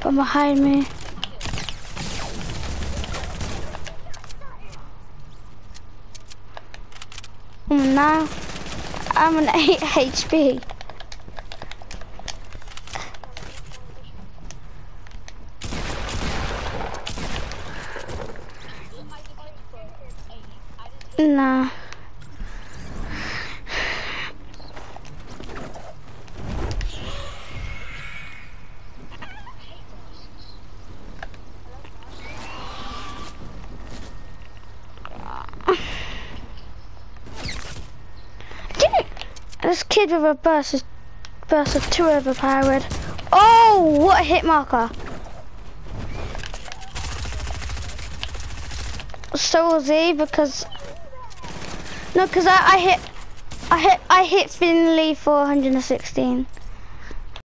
from behind me. Now I'm on 8 HP. Nah. This kid with a burst is too overpowered. Oh, what a hit marker! So was he because no, because I hit Finley for 116.